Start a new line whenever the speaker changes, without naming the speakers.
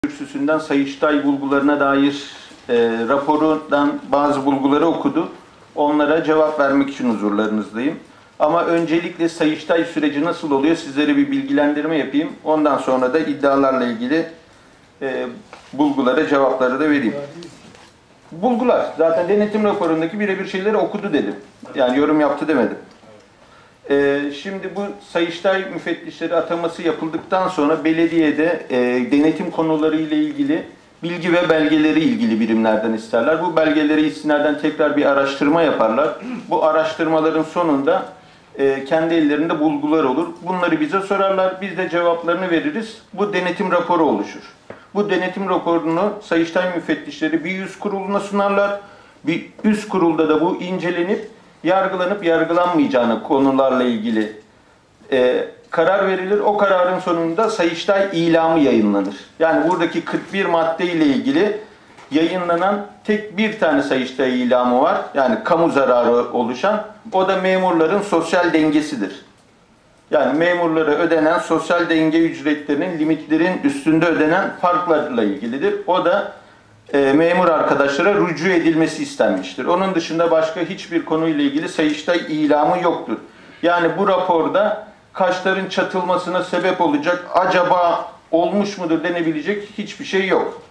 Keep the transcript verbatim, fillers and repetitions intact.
Kürsüsünden Sayıştay bulgularına dair e, raporundan bazı bulguları okudu. Onlara cevap vermek için huzurlarınızdayım. Ama öncelikle Sayıştay süreci nasıl oluyor sizlere bir bilgilendirme yapayım. Ondan sonra da iddialarla ilgili e, bulgulara cevapları da vereyim. Bulgular. Zaten denetim raporundaki birebir şeyleri okudu dedim. Yani yorum yaptı demedim. Ee, şimdi bu Sayıştay müfettişleri ataması yapıldıktan sonra belediyede e, denetim konuları ile ilgili bilgi ve belgeleri ilgili birimlerden isterler. Bu belgeleri istinaden tekrar bir araştırma yaparlar. Bu araştırmaların sonunda e, kendi ellerinde bulgular olur. Bunları bize sorarlar. Biz de cevaplarını veririz. Bu denetim raporu oluşur. Bu denetim raporunu Sayıştay müfettişleri bir üst kuruluna sunarlar. Bir üst kurulda da bu incelenip yargılanıp yargılanmayacağını konularla ilgili e, karar verilir. O kararın sonunda Sayıştay ilamı yayınlanır. Yani buradaki kırk bir madde ile ilgili yayınlanan tek bir tane Sayıştay ilamı var. Yani kamu zararı oluşan. O da memurların sosyal dengesidir. Yani memurlara ödenen sosyal denge ücretlerinin limitlerin üstünde ödenen farklarla ilgilidir. O da e, memur arkadaşlara rücu edilmesi istenmiştir. Onun dışında başka hiçbir konuyla ilgili Sayıştay ilamı yoktur. Yani bu raporda kaşların çatılmasına sebep olacak, acaba olmuş mudur denebilecek hiçbir şey yok.